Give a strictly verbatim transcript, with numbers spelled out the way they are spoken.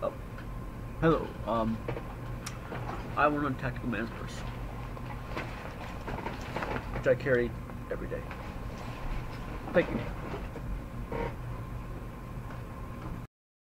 Oh, hello. Um, I want a tactical man's purse, which I carry every day. Thank you.